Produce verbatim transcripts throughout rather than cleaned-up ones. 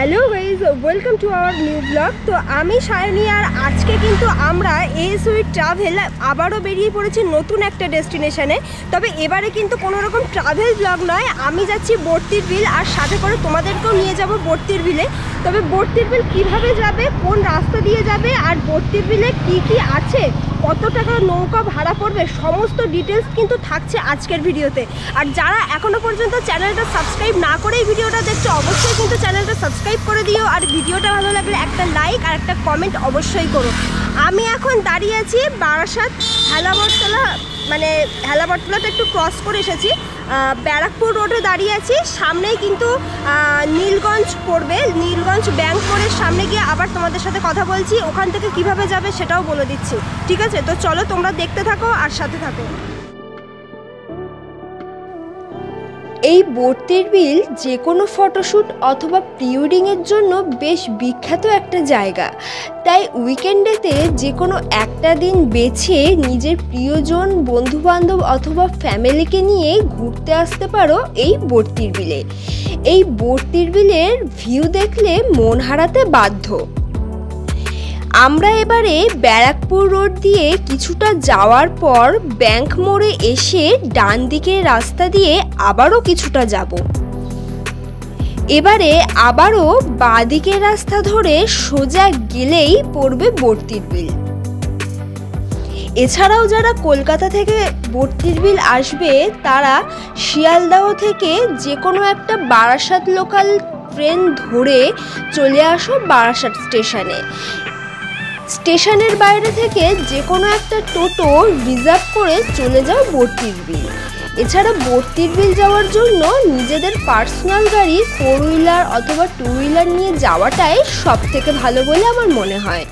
Hello guys welcome to our new blog. तो आमी सायनी और आज के किन्तु आमरा एस उइथ ट्रैवल आबारो बेरिये पड़ेछि नतून एकटा डेस्टिनेशने। तबे एबारे किन्तु कोनो रकम ट्रैवल ब्लग नय, आमी जाচ্ছি बर्तिर बिल और साथे करे तोमादेरकेও निये যাব बर्तिर बिले। तबे बर्तिर बिल किभाबे जाबे, कोन रास्ता दिये जाबे और बर्तिर बिले की की आछे, कत टाका नौका भाड़ा पड़বে समस्त डिटेल्स किन्तु থাকছে আজকের ভিডিওতে। আর যারা এখনো পর্যন্ত চ্যানেলটা সাবস্ক্রাইব না করে এই ভিডিওটা দেখছো অবশ্যই কিন্তু চ্যানেলটা সাবস্ক্রাইব করে দিও, আর ভিডিওটা ভালো লাগলে একটা লাইক আর একটা কমেন্ট অবশ্যই করো। আমি এখন দাঁড়িয়ে আছি বারাসাত হেলাবরতলা, মানে হেলাবরতলাটা একটু ক্রস করে এসেছি, ব্যারাকপুর রোডে দাঁড়িয়ে আছি। সামনেই কিন্তু নীলগঞ্জ পড়বে, নীলগঞ্জ ব্যাংক মোড়ের সামনে গিয়ে আবার তোমাদের সাথে কথা বলছি, ওখান থেকে কিভাবে যাবে সেটাও বলে দিচ্ছি, ঠিক আছে? তো চলো তোমরা দেখতে থাকো আর সাথে থাকো। এই বর্তির বিল যে কোনো ফটোশ্যুট অথবা প্রি ওয়েডিংয়ের জন্য বেশ বিখ্যাত একটা জায়গা, তাই উইকেন্ডেতে যে কোনো একটা দিন বেছে নিজের প্রিয়জন, বন্ধুবান্ধব অথবা ফ্যামিলিকে নিয়ে ঘুরতে আসতে পারো এই বর্তির বিলে। এই বর্তির বিলের ভিউ দেখলে মন হারাতে বাধ্য। আমরা এবারে ব্যারাকপুর রোড দিয়ে কিছুটা যাওয়ার পর ব্যাংক মোড়ে এসে ডান দিকের রাস্তা দিয়ে আবারও কিছুটা যাব। এবারে আবারও বাঁ দিকের রাস্তা ধরে সোজা গেলেই পড়বে বর্তির বিল। এছাড়াও যারা কলকাতা থেকে বর্তির বিল আসবে তারা শিয়ালদাহ থেকে যে কোনো একটা বারাসাত লোকাল ট্রেন ধরে চলে আসো বারাসাত স্টেশনে। স্টেশনের বাইরে থেকে যে কোনো একটা টোটো রিজার্ভ করে চলে যাও বর্তির বিল। এছাড়া বর্তির বিল যাওয়ার জন্য নিজেদের পার্সোনাল গাড়ি ফোর হুইলার অথবা টু হুইলার নিয়ে যাওয়াটাই সব থেকে ভালো বলে আমার মনে হয়।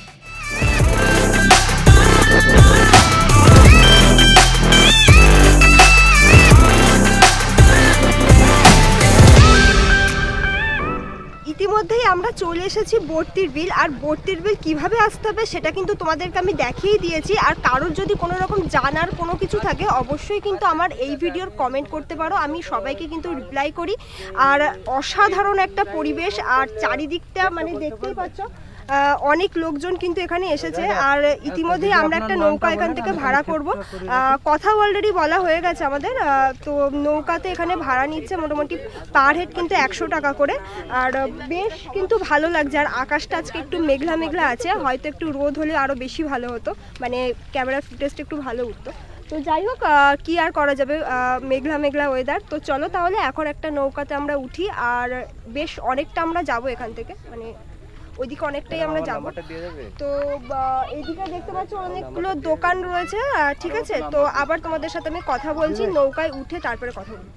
ইতিমধ্যেই আমরা চলে এসেছি বর্তির বিল, আর বর্তির বিল কীভাবে আসতে হবে সেটা কিন্তু তোমাদেরকে আমি দেখিয়ে দিয়েছি। আর কারোর যদি কোনো রকম জানার কোনো কিছু থাকে অবশ্যই কিন্তু আমার এই ভিডিওর কমেন্ট করতে পারো, আমি সবাইকে কিন্তু রিপ্লাই করি। আর অসাধারণ একটা পরিবেশ, আর চারিদিকটা মানে দেখতেই পাচ্ছ অনেক লোকজন কিন্তু এখানে এসেছে। আর ইতিমধ্যেই আমরা একটা নৌকা এখান থেকে ভাড়া করব, কথা অলরেডি বলা হয়ে গেছে আমাদের। তো নৌকাতে এখানে ভাড়া নিচ্ছে মোটামুটি পার হেড কিন্তু একশো টাকা করে। আর বেশ কিন্তু ভালো লাগছে, আর আকাশটা আজকে একটু মেঘলা মেঘলা আছে, হয়তো একটু রোদ হলে আরও বেশি ভালো হতো, মানে ক্যামেরার ফুটেজটা একটু ভালো উঠতো। তো যাই হোক, কী আর করা যাবে, মেঘলা মেঘলা ওয়েদার। তো চলো তাহলে এখন একটা নৌকাতে আমরা উঠি, আর বেশ অনেকটা আমরা যাব এখান থেকে, মানে ওইদিকে অনেকটাই আমরা যাবো। তো এইদিকে দেখতে পাচ্ছ অনেকগুলো দোকান রয়েছে, ঠিক আছে? তো আবার তোমাদের সাথে আমি কথা বলছি, নৌকায় উঠে তারপরে কথা বলবো।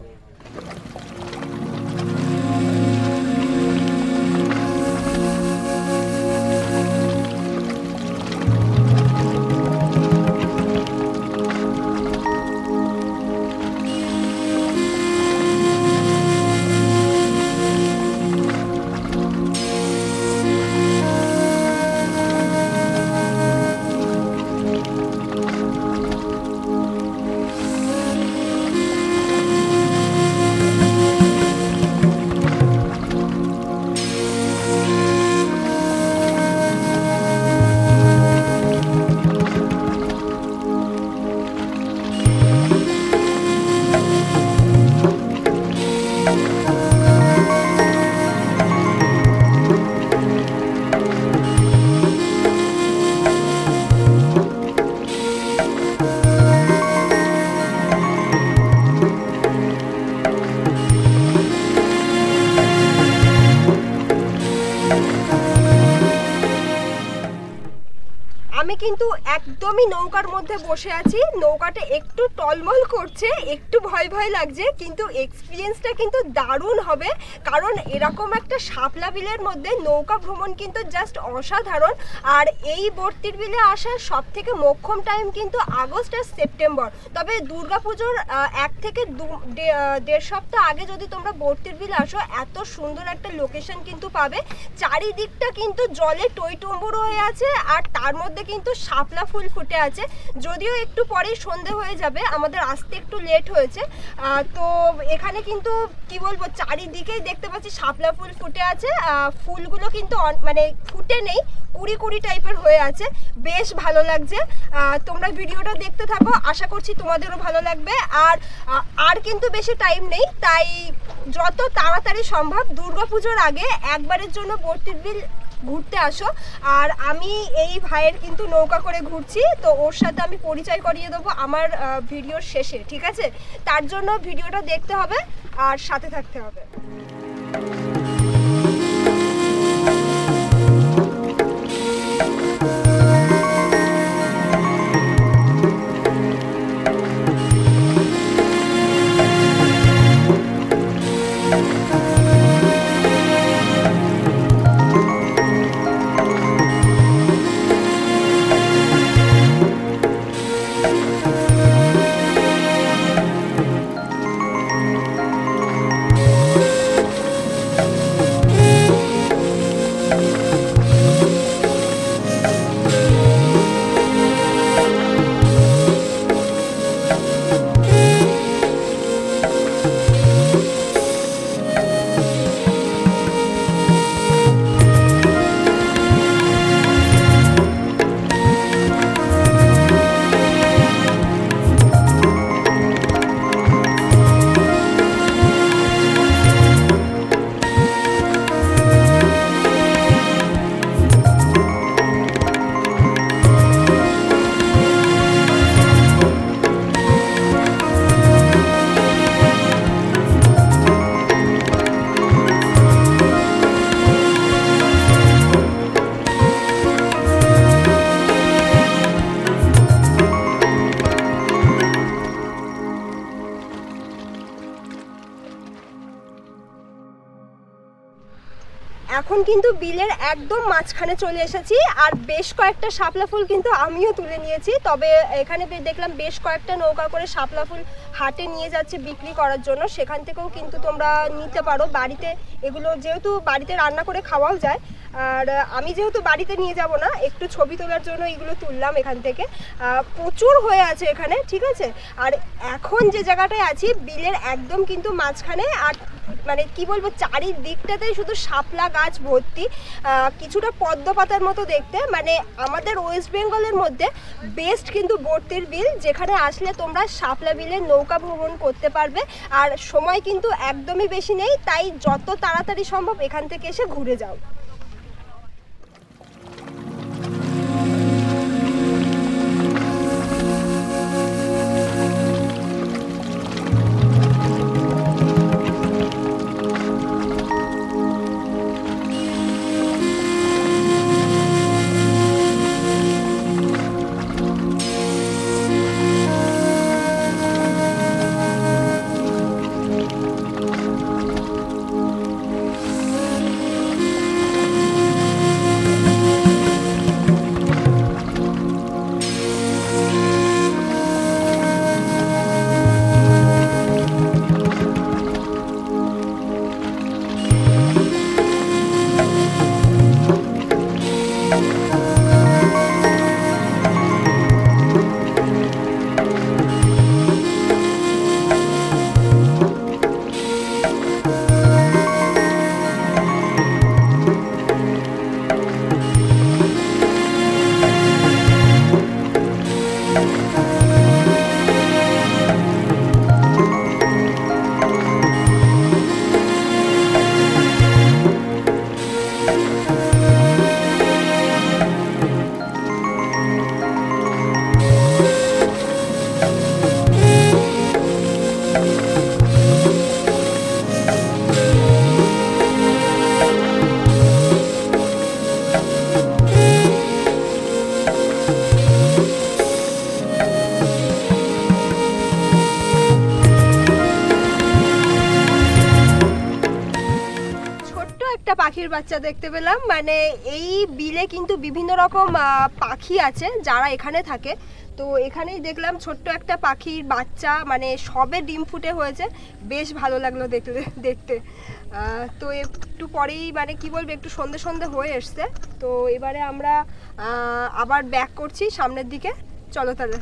আমি কিন্তু একদমই নৌকার মধ্যে বসে আছি, নৌকাটা একটু টলমল করছে, একটু ভয় ভয় লাগছে, কিন্তু এক্সপিরিয়েন্সটা কিন্তু দারুণ হবে। কারণ এরকম একটা শাপলা বিলের মধ্যে নৌকা ভ্রমণ কিন্তু জাস্ট অসাধারণ। আর এই বর্তির বিলে আসার সব থেকে মোক্ষম টাইম কিন্তু আগস্ট আর সেপ্টেম্বর। তবে দুর্গা পুজোর এক থেকে দেড় সপ্তাহ আগে যদি তোমরা বর্তির বিল আসো, এত সুন্দর একটা লোকেশন কিন্তু পাবে। চারিদিকটা কিন্তু জলে টইটুম্বুর হয়ে আছে, আর তার মধ্যে কিন্তু শাপলা ফুল ফুটে আছে, যদিও একটু পরেই সন্ধে হয়ে যাবে, আমাদের আসতে একটু লেট হয়েছে। তো এখানে কিন্তু কি বলবো, চারিদিকেই দেখতে পাচ্ছি শাপলা ফুল ফুটে আছে। ফুলগুলো কিন্তু মানে ফুটে নেই, কুড়ি কুড়ি টাইপের হয়ে আছে, বেশ ভালো লাগছে। তোমরা ভিডিওটা দেখতে থাকো, আশা করছি তোমাদেরও ভালো লাগবে। আর আর কিন্তু বেশি টাইম নেই, তাই যত তাড়াতাড়ি সম্ভব দুর্গা পুজোর আগে একবারের জন্য বর্তির বিল ঘুরতে আসো। আর আমি এই ভাইয়ের কিন্তু নৌকা করে ঘুরছি, তো ওর সাথে আমি পরিচয় করিয়ে দেবো আমার ভিডিওর শেষে, ঠিক আছে? তার জন্য ভিডিওটা দেখতে হবে আর সাথে থাকতে হবে। এখন কিন্তু বিলের একদম মাঝখানে চলে এসেছি, আর বেশ কয়েকটা শাপলা ফুল কিন্তু আমিও তুলে নিয়েছি। তবে এখানে দেখলাম বেশ কয়েকটা নৌকা করে শাপলা ফুল হাটে নিয়ে যাচ্ছে বিক্রি করার জন্য, সেখান থেকেও কিন্তু তোমরা নিতে পারো। বাড়িতে এগুলো যেহেতু বাড়িতে রান্না করে খাওয়াও যায়, আর আমি যেহেতু বাড়িতে নিয়ে যাব না, একটু ছবি তোলার জন্য এগুলো তুললাম এখান থেকে। প্রচুর হয়ে আছে এখানে, ঠিক আছে? আর এখন যে জায়গাটায় আছি বিলের একদম কিন্তু মাঝখানে, আর মানে কি বলবো, চারিদিকটাতেই শুধু শাপলা গাছ ভর্তি, কিছুটা পদ্ম পাতার মতো দেখতে। মানে আমাদের ওয়েস্ট বেঙ্গলের মধ্যে বেস্ট কিন্তু বর্তির বিল, যেখানে আসলে তোমরা শাপলা বিলের নৌকা ভ্রমণ করতে পারবে। আর সময় কিন্তু একদমই বেশি নেই, তাই যত তাড়াতাড়ি সম্ভব এখান থেকে এসে ঘুরে যাও। পাখির বাচ্চা দেখতে পেলাম। মানে এই বিলে কিন্তু বিভিন্ন রকম পাখি আছে যারা এখানে থাকে, তো এখানেই দেখলাম ছোট্ট একটা পাখির বাচ্চা, মানে সবে ডিম ফুটে হয়েছে, বেশ ভালো লাগলো দেখলে দেখতে। তো একটু পরেই মানে কি বলবো একটু সন্ধে সন্ধে হয়ে এসছে। তো এবারে আমরা আবার ব্যাক করছি সামনের দিকে, চলো তাহলে।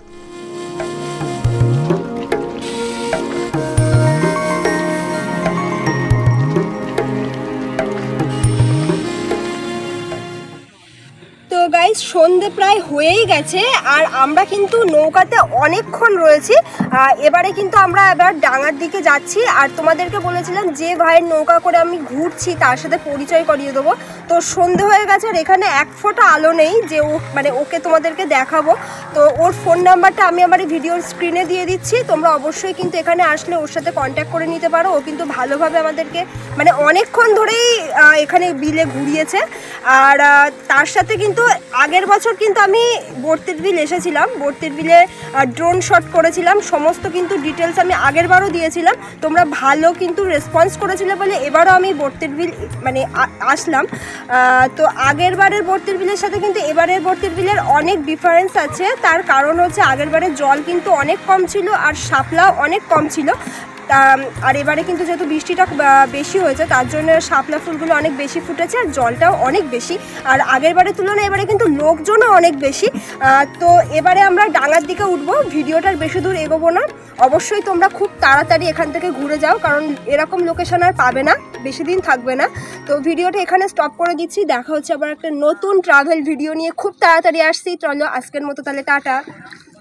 তো গাইস সন্ধে প্রায় হয়েই গেছে আর আমরা কিন্তু নৌকাতে অনেকক্ষণ রয়েছি। এবারে কিন্তু আমরা এবার ডাঙার দিকে যাচ্ছি আর তোমাদেরকে বলেছিলাম যে ভাইয়ের নৌকা করে আমি ঘুরছি তার সাথে পরিচয় করিয়ে দেবো। তো সন্ধে হয়ে গেছে আর এখানে এক ফোঁটা আলো নেই যে ও মানে ওকে তোমাদেরকে দেখাবো। তো ওর ফোন নাম্বারটা আমি আমার ভিডিওর স্ক্রিনে দিয়ে দিচ্ছি, তোমরা অবশ্যই কিন্তু এখানে আসলে ওর সাথে কন্ট্যাক্ট করে নিতে পারো। ও কিন্তু ভালোভাবে আমাদেরকে মানে অনেকক্ষণ ধরেই এখানে বিলে ঘুরিয়েছে। আর তার সাথে কিন্তু আগের বছর কিন্তু আমি বর্তির বিল এসেছিলাম, বর্তির বিলে ড্রোন শট করেছিলাম, সমস্ত কিন্তু ডিটেলস আমি আগের বারও দিয়েছিলাম। তোমরা ভালো কিন্তু রেসপন্স করেছিলে বলে এবারও আমি বর্তির বিল মানে আসলাম। তো আগের বারের বর্তির বিলের সাথে কিন্তু এবারের বর্তির বিলের অনেক ডিফারেন্স আছে। তার কারণ হচ্ছে আগের বারের জল কিন্তু অনেক কম ছিল আর শাপলাও অনেক কম ছিল। আর এবারে কিন্তু যেহেতু বৃষ্টিটা বেশি হয়েছে তার জন্য শাপলা ফুলগুলো অনেক বেশি ফুটেছে আর জলটাও অনেক বেশি। আর আগের বারের তুলনায় এবারে কিন্তু লোকজনও অনেক বেশি। তো এবারে আমরা ডাঙার দিকে উঠবো, ভিডিওটার বেশি দূর এগোবো না। অবশ্যই তোমরা খুব তাড়াতাড়ি এখান থেকে ঘুরে যাও, কারণ এরকম লোকেশন আর পাবে না, বেশি দিন থাকবে না। তো ভিডিওটা এখানে স্টপ করে দিচ্ছি, দেখা হচ্ছে আবার একটা নতুন ট্রাভেল ভিডিও নিয়ে খুব তাড়াতাড়ি আসছি। চলো আজকের মতো তাহলে টাটা।